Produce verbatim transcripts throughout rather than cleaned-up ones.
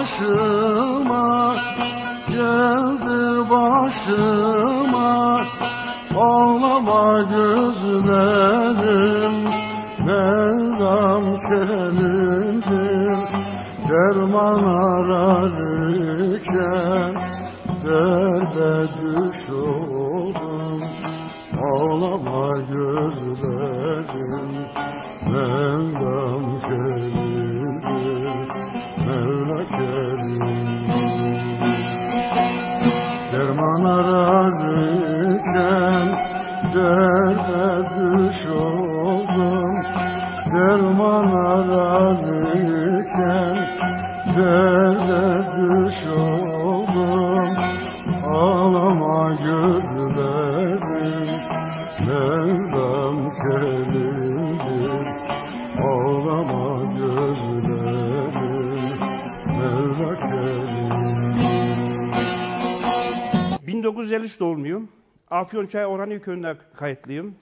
başıma, geldi başıma. Ağlama gözlerim, Mevlam kelimdir. Derman ararken derde düş oldum. Ağlama gözlerim, Mevlam kelimdir. Mevla kelimdir. Derman ararken derde düş oldum. Derman ararken derde düş oldum. Ağlama gözlerim, Mevlam kelimdir. Ağlama gözlerim, Mevla kelimdir. bin dokuz yüz elli üç doğumluyum. Afyonçay Orhanlı köyünde kayıtlıyım.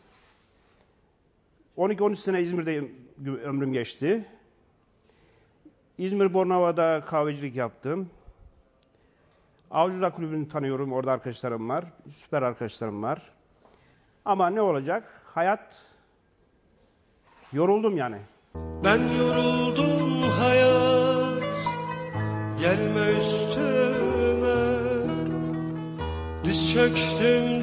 on iki on üç sene İzmir'de ömrüm geçti. İzmir Bornova'da kahvecilik yaptım. Avcılar Kulübü'nü tanıyorum, orada arkadaşlarım var. Süper arkadaşlarım var. Ama ne olacak? Hayat, yoruldum yani. Ben yoruldum hayat, gelme üstüme. Diz çöktüm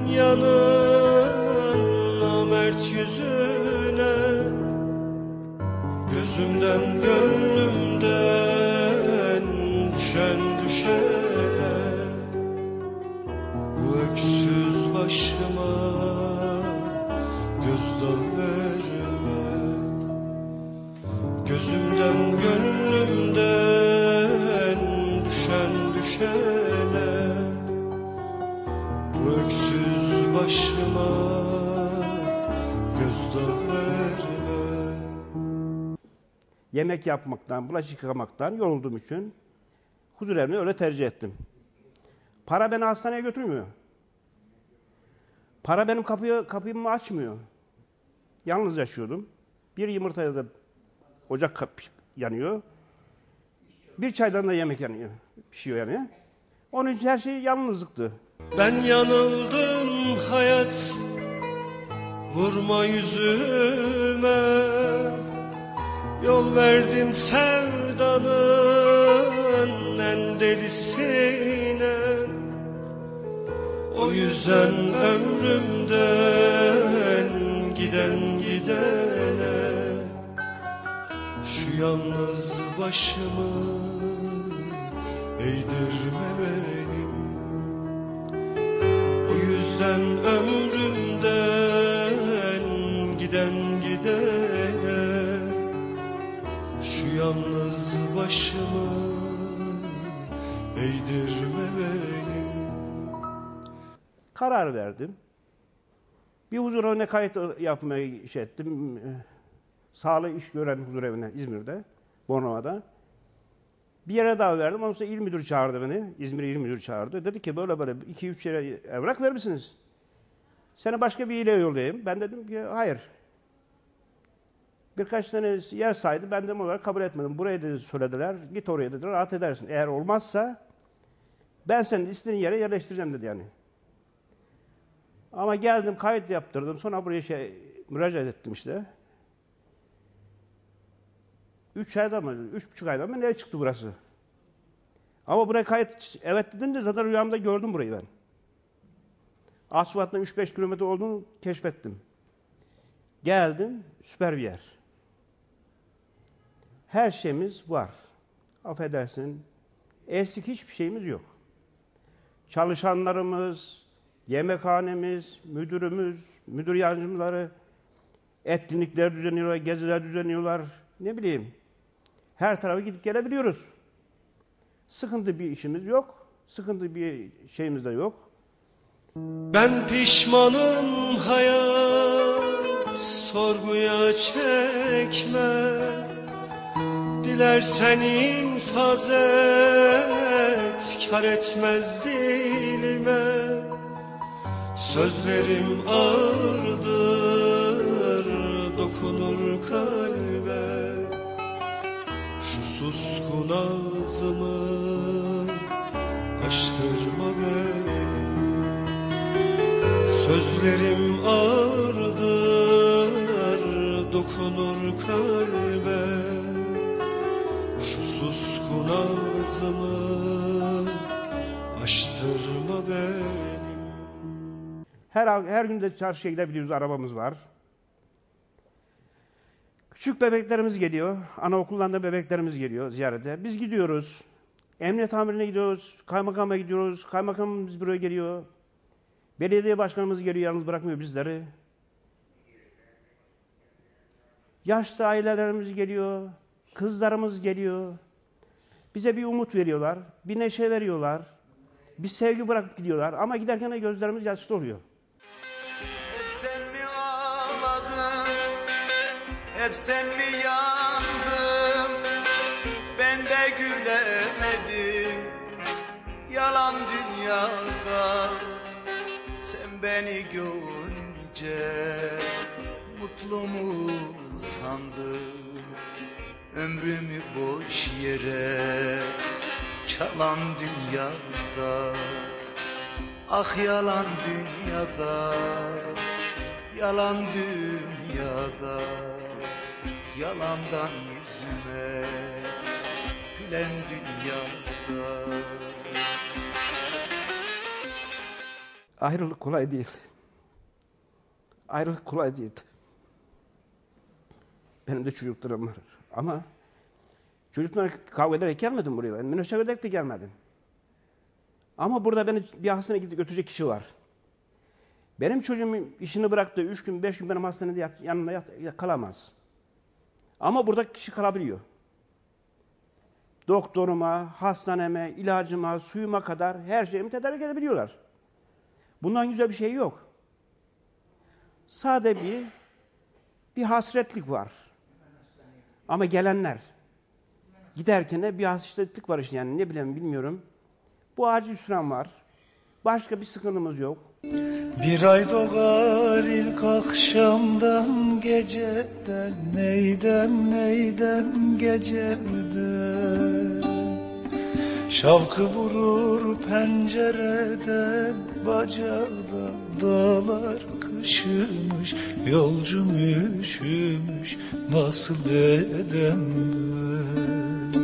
dünyanın namert yüzüne. Gözümden gönlümden düşen düşene. Bu öksüz başıma gözdağı verme. Gözümden gönlümden düşen düşene. Bu öksüz başıma gözdağı verme. Yemek yapmaktan, bulaşık yıkamaktan yorulduğum için huzur evini öyle tercih ettim. Para beni hastaneye götürmüyor. Para benim kapıyı, kapımı açmıyor. Yalnız yaşıyordum. Bir yumurtaya da ocak kap yanıyor. Bir çaydan da yemek yanıyor, pişiyor yani. Onun için her şey yalnızlıktı. Ben yanıldım hayat, vurma yüzüme. Yol verdim sevdanın en delisine. O yüzden ömrümden giden gidene. Şu yalnız başımı eğdirme benim. O yüzden ömrümden giden gidene. Şu yalnız başımı eğdirme benim. Karar verdim. Bir huzur evine kayıt yapmayı şey ettim. Sağlığı iş gören huzur evine İzmir'de, Bornova'da. Bir yere daha verdim. Ondan sonra il müdürü çağırdı beni. İzmir il müdürü çağırdı. Dedi ki böyle böyle iki üç yere evrak vermişsiniz. Seni başka bir ile yollayayım. Ben dedim ki hayır. Birkaç tane yer saydı. Ben de olarak kabul etmedim. Buraya dedi söylediler. Git oraya dediler. Rahat edersin. Eğer olmazsa ben seni istediğin yere yerleştireceğim dedi yani. Ama geldim kayıt yaptırdım. Sonra buraya şey müracaat ettim işte. Üç ayda mı? Üç buçuk ayda mı? Nereye çıktı burası? Ama buraya kayıt evet dedim de zaten rüyamda gördüm burayı ben. Asfalttan üç beş kilometre olduğunu keşfettim. Geldim, süper bir yer. Her şeyimiz var. Affedersin, eksik hiçbir şeyimiz yok. Çalışanlarımız, yemekhanemiz, müdürümüz, müdür yardımcıları, etkinlikler düzenliyorlar, geziler düzenliyorlar. Ne bileyim, her tarafa gidip gelebiliyoruz. Sıkıntı bir işimiz yok, sıkıntı bir şeyimiz de yok. Ben pişmanım hayat, sorguya çekme. Dilersen infaz et, kar etmez dilime. Sözlerim ağırdır, dokunur kalbe. Şu suskun ağzımı açtırma benim. Sözlerim ağırdır, dokunur kalbe. Şu suskun ağzımı açtırma benim. Her, her gün de çarşıya gidebiliyoruz, arabamız var. Küçük bebeklerimiz geliyor, anaokullarında bebeklerimiz geliyor ziyarete. Biz gidiyoruz, emniyet amirine gidiyoruz, kaymakama gidiyoruz, kaymakamımız buraya geliyor. Belediye başkanımız geliyor, yalnız bırakmıyor bizleri. Yaşlı ailelerimiz geliyor, kızlarımız geliyor. Bize bir umut veriyorlar, bir neşe veriyorlar, bir sevgi bırakıp gidiyorlar. Ama giderken de gözlerimiz yaşlı oluyor. Hep sen mi ağladın, hep sen mi yandın, ben de gülemedim yalan dünyada. Sen beni görünce mutlu mu sandın, ömrümü boş yere çalan dünyada. Ah yalan dünyada, yalan dünyada, yalandan yüzüme gülen dünyada. Ayrılık kolay değil. Ayrılık kolay değil. Benim de çocuklarım var. Ama çocuklar kavga ederek gelmedim buraya. Ben münakaşa ederek de gelmedim. Ama burada beni bir hastaneye gidip götürecek kişi var. Benim çocuğum işini bıraktı, üç gün, beş gün benim hastanede yat, yanında yat, kalamaz. Ama burada kişi kalabiliyor. Doktoruma, hastaneme, ilacıma, suyuma kadar her şeyimi tedarik edebiliyorlar. Bundan güzel bir şey yok. Sade bir, bir hasretlik var. Ama gelenler, giderken de bir hasretlik var işte, yani ne bileyim bilmiyorum. Bu acil süren var. Başka bir sıkıntımız yok. Bir ay doğar ilk akşamdan geceden, neydem neydem gecemden. Şavkı vurur pencereden, bacadan dağlar kışımış, yolcum üşümüş, nasıl edem ben?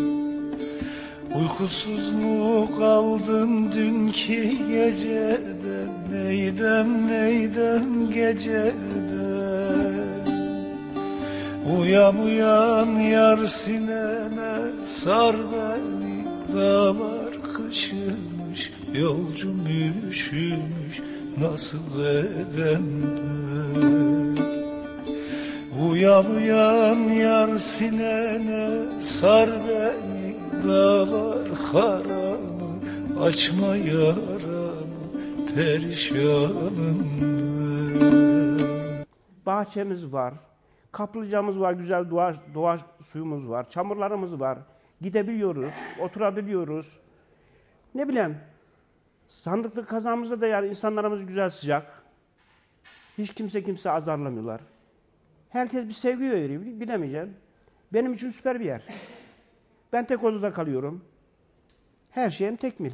Uykusuz mu kaldım dünkü geceden, neydem neydem geceden. Uyan uyan yar sineme sar beni, dağlar kışımış, yolcum üşümüş, nasıl edem ben? Uyan uyan yar sineme sar beni, dağlar haramı, açma yaramı, perişanım ben. Bahçemiz var, kaplıcamız var, güzel doğa, doğa suyumuz var, çamurlarımız var. Gidebiliyoruz, oturabiliyoruz. Ne bileyim, sandıklı kazamızda da yani insanlarımız güzel, sıcak. Hiç kimse kimse azarlamıyorlar. Herkes bir sevgi veriyor, bilemeyeceğim. Benim için süper bir yer. Ben tek odada kalıyorum. Her şeyim tekmil.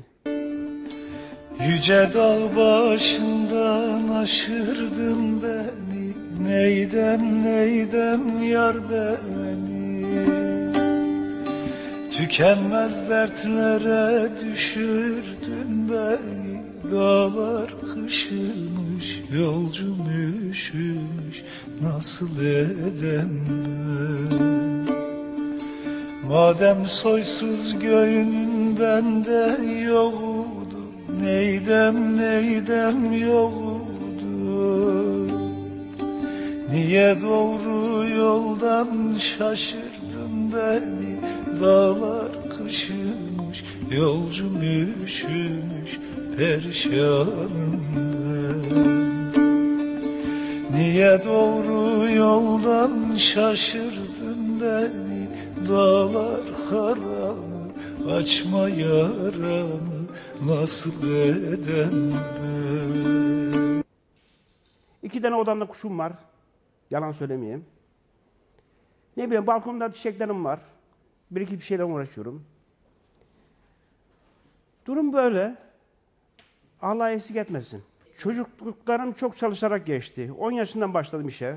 Yüce dağ başından aşırdın beni, neydem neydem yar beni. Tükenmez dertlere düşürdün beni, dağlar kışımış, yolcum üşümüş, nasıl edem ben? Madem soysuz göğünün bende yoktu, neydem neydem yoktu. Niye doğru yoldan şaşırdın beni, dağlar kışımış, yolcum üşümüş, perişanım ben. Niye doğru yoldan şaşırdın beni, dağlar haramı, açma yaramı, nasıl edem ben? İki tane odamda kuşum var. Yalan söylemeyeyim. Ne bileyim, balkonda çiçeklerim var. Bir iki bir şeyle uğraşıyorum. Durum böyle. Allah eksik etmesin. Çocukluklarım çok çalışarak geçti. on yaşından başladım işe.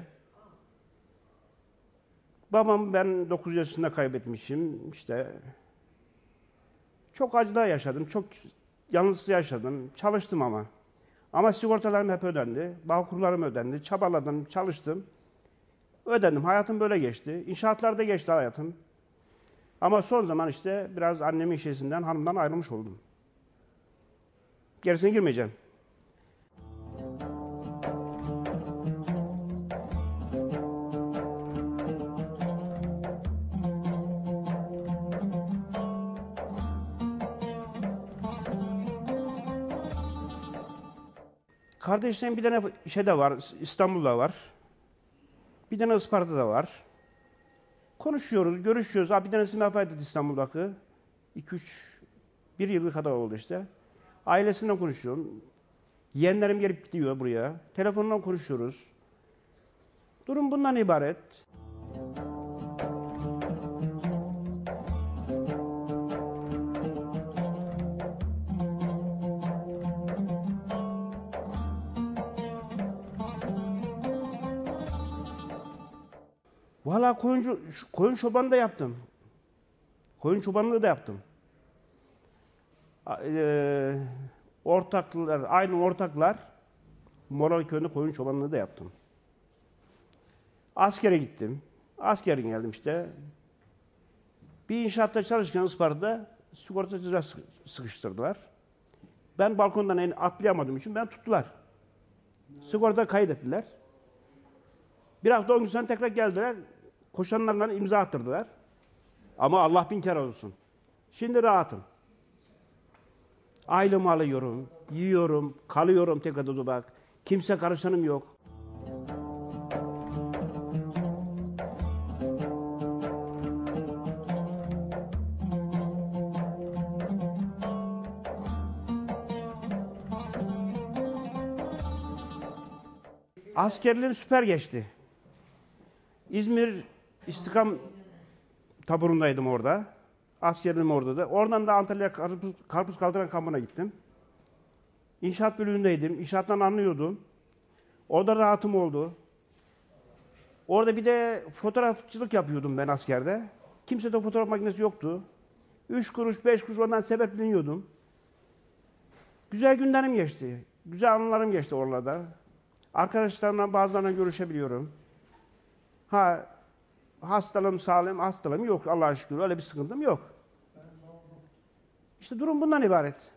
Babam ben dokuz yaşında kaybetmişim. İşte çok acılar yaşadım. Çok yalnız yaşadım. Çalıştım ama. Ama sigortalarım hep ödendi. Bağkurlarım ödendi. Çabaladım, çalıştım. Ödendim. Hayatım böyle geçti. İnşaatlarda geçti hayatım. Ama son zaman işte biraz annemin işesinden, hanımdan ayrılmış oldum. Gerisine girmeyeceğim. Kardeşlerim bir tane şeyde var, İstanbul'da var. Bir tane Isparta'da var. Konuşuyoruz, görüşüyoruz. Abi bir tanesi vefat etti İstanbul'daki. iki üç, bir yıl kadar oldu işte. Ailesinden konuşuyorum. Yeğenlerim gelip gidiyor buraya. Telefonla konuşuyoruz. Durum bundan ibaret. Valla koyuncu, koyun çobanı da yaptım. Koyun çobanlığı da yaptım. Ee, ortaklar, aynı ortaklar, Moralı köyünde koyun çobanlığı da yaptım. Askere gittim. Askere geldim işte. Bir inşaatta çalışırken Isparta'da sigortacılar sıkıştırdılar. Ben balkondan en atlayamadığım için ben tuttular. Sigorta kaydettiler. Bir hafta on gün sonra tekrar geldiler. Koşanlarla imza attırdılar. Ama Allah bin kere olsun. Şimdi rahatım. Ailemi alıyorum, yiyorum, kalıyorum tek odada bak. Kimse karışanım yok. Askerliğim süper geçti. İzmir İstikam taburundaydım orada. Askerliğim orada da. Oradan da Antalya karpuz, karpuz kaldıran kampına gittim. İnşaat bölümündeydim. İnşaattan anlıyordum. Orada rahatım oldu. Orada bir de fotoğrafçılık yapıyordum ben askerde. Kimsede fotoğraf makinesi yoktu. Üç kuruş, beş kuruş ondan sebepleniyordum. Güzel günlerim geçti. Güzel anılarım geçti oralarda. Arkadaşlarımla bazılarına görüşebiliyorum. Ha, hastalığım, sağlığım, hastalığım yok. Allah'a şükür öyle bir sıkıntım yok. İşte durum bundan ibaret.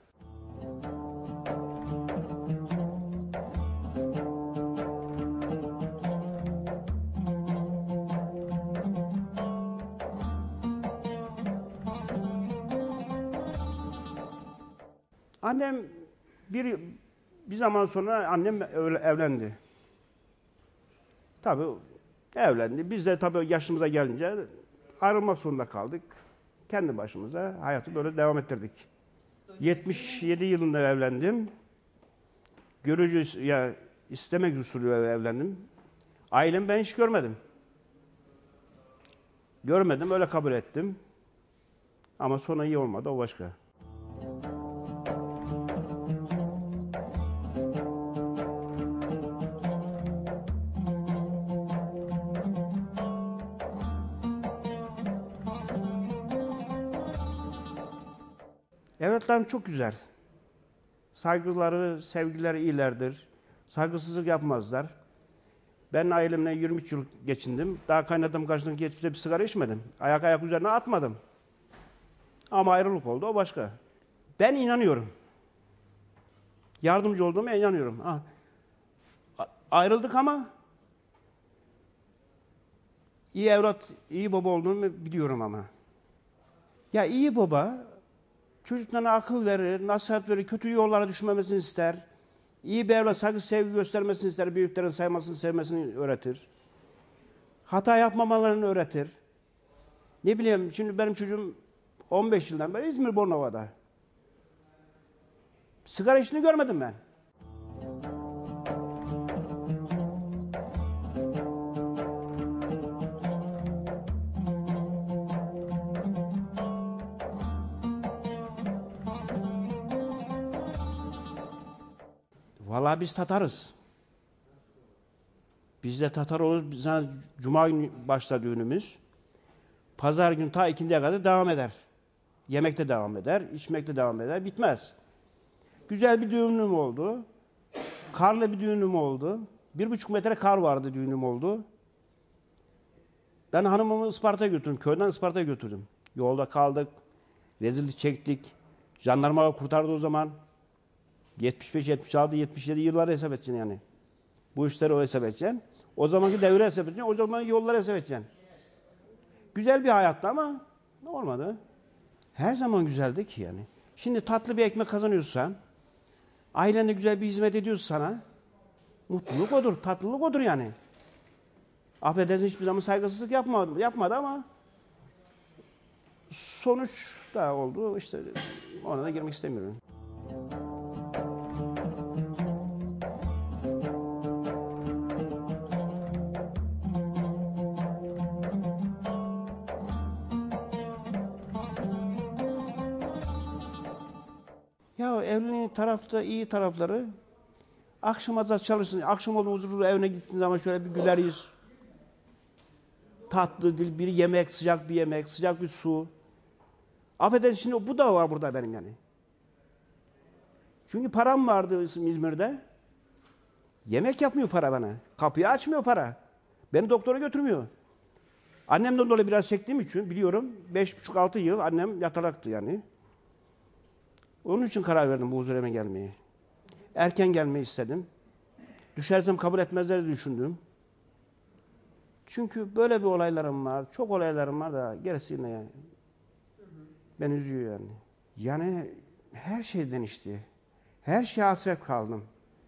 Annem bir bir zaman sonra annem evlendi. Tabii evlendi. Biz de tabii yaşımıza gelince ayrılmak zorunda kaldık. Kendi başımıza hayatı böyle devam ettirdik. yetmiş yedi yılında evlendim. Görücü ya istemek usulü evlendim. Ailem ben hiç görmedim. Görmedim, öyle kabul ettim. Ama sonra iyi olmadı, o başka. Evlatlarım çok güzel. Saygıları, sevgileri iyilerdir. Saygısızlık yapmazlar. Ben ailemle yirmi üç yıl geçindim. Daha kaynatım karşısında geçip bir sigara içmedim. Ayak ayak üzerine atmadım. Ama ayrılık oldu, o başka. Ben inanıyorum. Yardımcı olduğuma inanıyorum. Ha. Ayrıldık ama iyi evlat, iyi baba olduğumu biliyorum ama. Ya iyi baba çocuklarına akıl verir, nasihat verir, kötü yollara düşmemesini ister. İyi bir evlat saygı, sevgi göstermesini ister, büyüklerin saymasını, sevmesini öğretir. Hata yapmamalarını öğretir. Ne bileyim, şimdi benim çocuğum on beş yıldan beri İzmir Bornova'da. Sigara içtiğini görmedim ben. Vallahi biz Tatarız. Biz de Tatar oluruz. Biz sana Cuma günü başlar düğünümüz. Pazar günü ta ikindiye kadar devam eder. Yemekte devam eder, içmekte devam eder. Bitmez. Güzel bir düğünüm oldu. Karlı bir düğünüm oldu. Bir buçuk metre kar vardı, düğünüm oldu. Ben hanımımı Isparta'ya götürdüm. Köyden Isparta'ya götürdüm. Yolda kaldık. Rezillik çektik. Jandarma kurtardı o zaman. yetmiş beş, yetmiş altı, yetmiş yedi yılları hesap edeceksin yani. Bu işleri o hesap edeceksin. O zamanki devre hesap edeceksin. O zamanki yolları hesap edeceksin. Güzel bir hayattı ama olmadı. Her zaman güzeldi ki yani. Şimdi tatlı bir ekmek kazanıyorsan, ailene güzel bir hizmet ediyorsa sana, mutluluk odur, tatlılık odur yani. Affedersin, hiçbir zaman saygısızlık yapmadı, yapmadı ama sonuç da oldu. İşte ona da girmek istemiyorum. Ya evliliğin tarafta iyi tarafları, akşama da çalışsın, akşam oldu huzurlu evine gittiğin zaman şöyle bir güleriz. Tatlı dil, bir yemek, sıcak bir yemek, sıcak bir su. Affedersin, şimdi bu da var burada benim yani. Çünkü param vardı İzmir'de. Yemek yapmıyor para bana. Kapıyı açmıyor para. Beni doktora götürmüyor. Annemden dolayı biraz çektiğim için biliyorum, beş buçuk altı yıl annem yataraktı yani. Onun için karar verdim bu huzureme gelmeyi. Erken gelmeyi istedim. Düşersem kabul etmezler diye düşündüm. Çünkü böyle bir olaylarım var, çok olaylarım var da gerisi yine yani. Beni üzüyor yani. Yani her şey değişti. Her şeye hasret kaldım.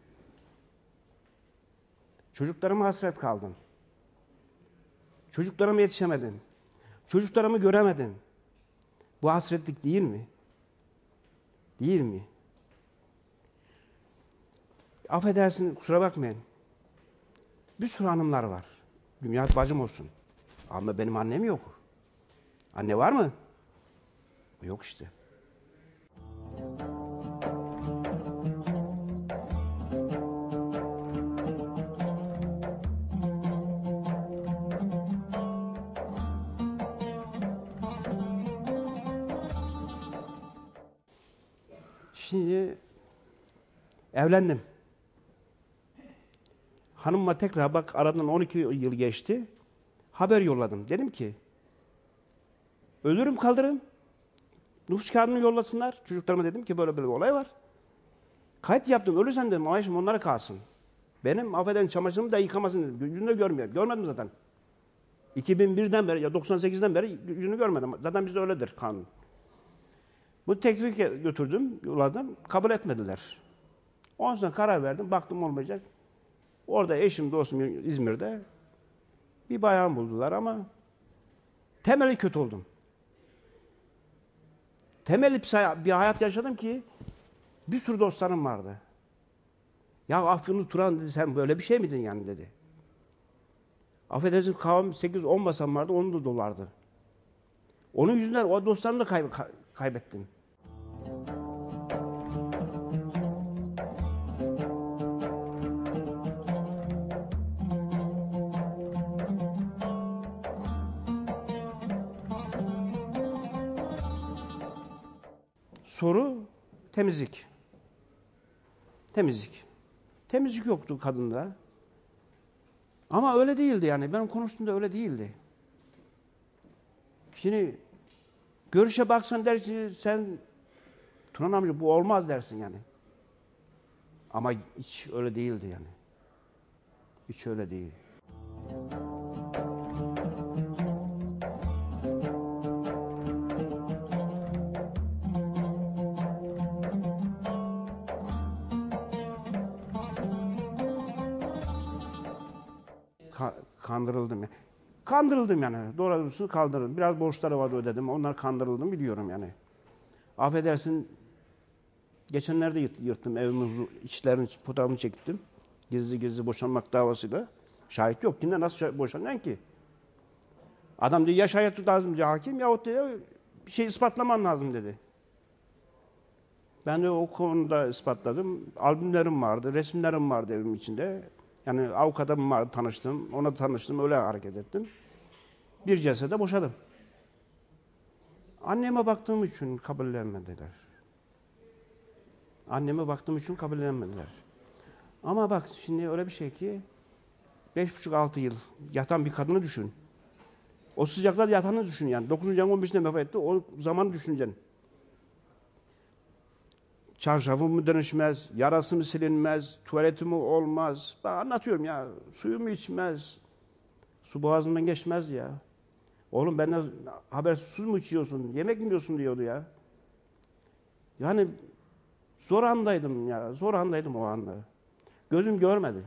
Çocuklarıma hasret kaldım. Çocuklarıma yetişemedim. Çocuklarımı göremedim. Bu hasretlik değil mi? Değil mi? Affedersin, kusura bakmayın. Bir sürü hanımlar var. Dünya bacım olsun. Ama benim annem yok. Anne var mı? Yok işte. Şimdi evlendim. Hanımla tekrar bak aradan on iki yıl geçti. Haber yolladım. Dedim ki ölürüm kaldırırım. Nüfus kağıdını yollasınlar. Çocuklarıma dedim ki böyle böyle bir olay var. Kayıt yaptım. Ölürsen dedim maaşım onlara kalsın. Benim affeden çamaşırımı da yıkamasın dedim. Yüzünü görmüyorum. Görmedim zaten. iki bin birden beri ya doksan sekizden beri yüzünü görmedim. Zaten bizde öyledir kanun. Bu teklifi götürdüm, yolladım. Kabul etmediler. Ondan sonra karar verdim. Baktım olmayacak. Orada eşim, dostum İzmir'de bir bayan buldular ama temeli kötü oldum. Temeli bir hayat yaşadım ki bir sürü dostlarım vardı. Ya Afyonlu Turan dedi, sen böyle bir şey miydin yani dedi. Affedersin, kahvem sekiz on basam vardı, onu da dolardı. Onun yüzünden o dostlarımı da kay kaybettim. Soru temizlik. Temizlik. Temizlik yoktu kadında. Ama öyle değildi yani. Benim konuştuğumda öyle değildi. Şimdi görüşe baksan dersin sen Turan amca bu olmaz dersin yani. Ama hiç öyle değildi yani. Hiç öyle değil. Ka kandırıldım ya. Kandırıldım yani. Doğrusu kandırıldım. Biraz borçları vardı ödedim. Onlar kandırıldım biliyorum yani. Affedersin, geçenlerde yırttım evimin içlerini, fotoğrafını çektim. Gizli gizli boşanmak davasıyla. Şahit yok. Kimden nasıl boşanacaksın ki? Adam diyor ya şahit lazım diyor hakim yahut diyor bir şey ispatlaman lazım dedi. Ben de o konuda ispatladım. Albümlerim vardı, resimlerim vardı evimin içinde. Yani avukatım vardı, tanıştım, ona tanıştım, öyle hareket ettim. Bir cesede boşadım. Anneme baktığım için kabullenmediler. Anneme baktığım için kabullenmediler. Ama bak şimdi öyle bir şey ki, beş buçuk altı yıl yatan bir kadını düşün. O sıcaklar yatanı düşün yani. dokuzuncu ayın on beşinde vefat etti, o zamanı düşüneceksin. Çarşafı mı dönüşmez, yarası mı silinmez, tuvaleti mi olmaz. Ben anlatıyorum ya, suyu mu içmez, su boğazından geçmez ya. Oğlum benden haber su mu içiyorsun, yemek mi yiyorsun diyordu ya. Yani zor andaydım ya, zor andaydım o anda. Gözüm görmedi.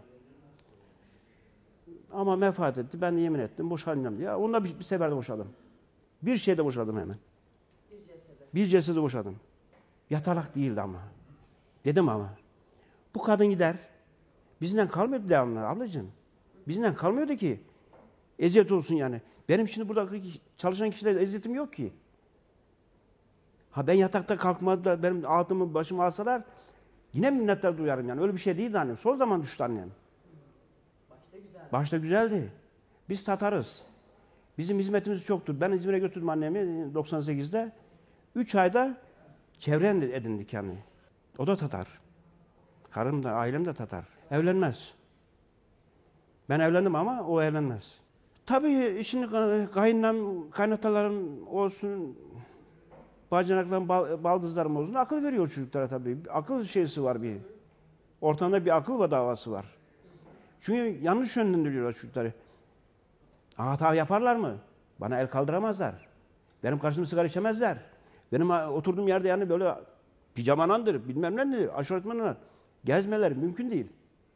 Ama vefat etti, ben de yemin ettim, boşanacağım diye. Onunla bir, bir seferde boşadım. Bir şeyde boşadım hemen. Bir cesede. Bir cesede boşadım. Yatalak değildi ama. Dedim ama. Bu kadın gider. Bizden kalmıyordu devamlı ablacığım. Bizden kalmıyordu ki. Eziyet olsun yani. Benim şimdi buradaki çalışan kişilere eziyetim yok ki. Ha ben yatakta kalkmadı da benim altımı başımı alsalar yine minnettar duyarım yani. Öyle bir şey değildi annem. Son zaman düştü annem. Başta güzeldi. Başta güzeldi. Biz Tatarız. Bizim hizmetimiz çoktur. Ben İzmir'e götürdüm annemi doksan sekizde. Üç ayda çevre edindik yani. O da Tatar. Karım da, ailem de Tatar. Evlenmez. Ben evlendim ama o evlenmez. Tabii şimdi kayınlam, kaynatalarım olsun, bacanaklarım, baldızlarım olsun akıl veriyor çocuklara tabii. Akıl şeysi var bir. Ortamda bir akıl ve davası var. Çünkü yanlış yönlendiriyorlar çocukları. Hata yaparlar mı? Bana el kaldıramazlar. Benim karşımda sigara içemezler. Benim oturduğum yerde yani böyle pijamanandır, bilmem nedir, aşortmanlar. Gezmeler mümkün değil.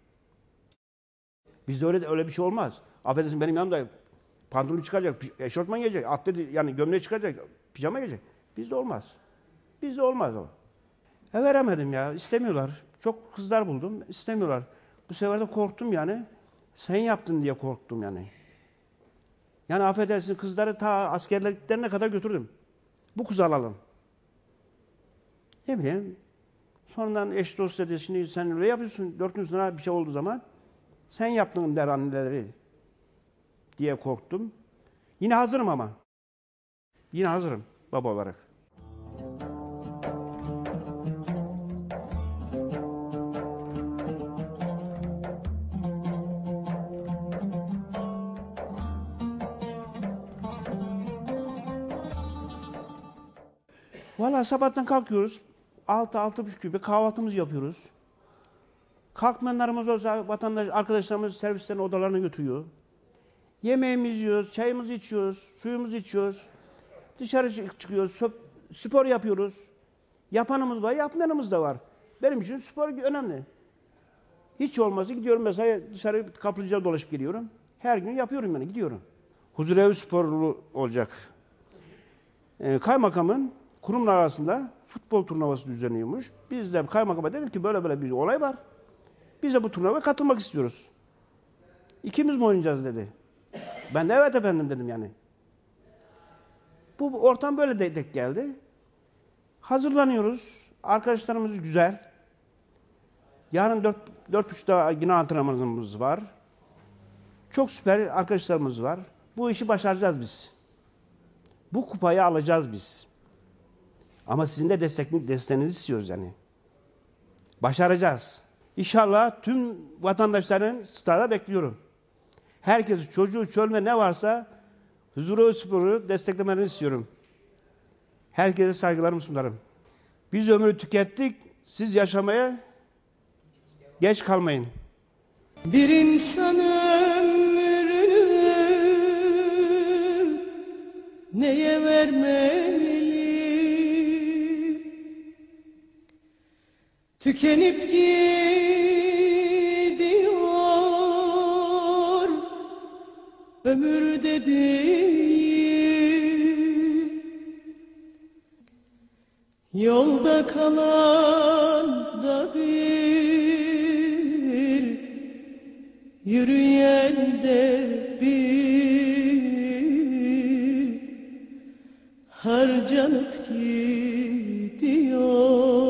Bizde öyle öyle bir şey olmaz. Affedersin benim yanımda pantolonu çıkacak, eşortman giyecek, atlet yani gömleği çıkacak, pijama giyecek. Bizde olmaz. Bizde olmaz o. E veremedim ya, istemiyorlar. Çok kızlar buldum, istemiyorlar. Bu sefer de korktum yani. Sen yaptın diye korktum yani. Yani affedersin kızları ta askerliklerine kadar götürdüm. Bu kızı alalım. Ne bileyim. Sonradan eş dost dedi, şimdi sen öyle yapıyorsun, dört sonra bir şey olduğu zaman sen yaptın der anneleri diye korktum. Yine hazırım ama. Yine hazırım baba olarak. Vallahi sabahtan kalkıyoruz. Altı, altı buçuk gibi kahvaltımızı yapıyoruz. Kalkmayanlarımız olsa vatandaş, arkadaşlarımız servislerin odalarına götürüyor. Yemeğimizi yiyoruz, çayımızı içiyoruz, suyumuzu içiyoruz. Dışarı çıkıyoruz, spor yapıyoruz. Yapanımız var, yapmayanımız da var. Benim için spor önemli. Hiç olmazsa gidiyorum mesela dışarı kaplıcağa dolaşıp geliyorum. Her gün yapıyorum yani, gidiyorum. Huzurevi sporlu olacak. Ee, kaymakamın kurumlar arasında futbol turnuvası düzenliyormuş. Biz de kaymakama dedik ki böyle böyle bir olay var. Biz de bu turnuvaya katılmak istiyoruz. İkimiz mi oynayacağız dedi. Ben de evet efendim dedim yani. Bu ortam böyle de denk geldi. Hazırlanıyoruz. Arkadaşlarımız güzel. Yarın dört, dört buçukta yine antrenmanımız var. Çok süper arkadaşlarımız var. Bu işi başaracağız biz. Bu kupayı alacağız biz. Ama sizin de destek, desteğinizi istiyoruz yani. Başaracağız. İnşallah tüm vatandaşların stada bekliyorum. Herkes çocuğu, çölme ne varsa Huzurevi Spor'u desteklemelerini istiyorum. Herkese saygılarımı sunarım. Biz ömrü tükettik, siz yaşamaya geç kalmayın. Bir insan ömrünü neye vermeli? Tükenip gidiyor ömür dediğin, yolda kalan da bir, yürüyen de bir, harcanıp gidiyor.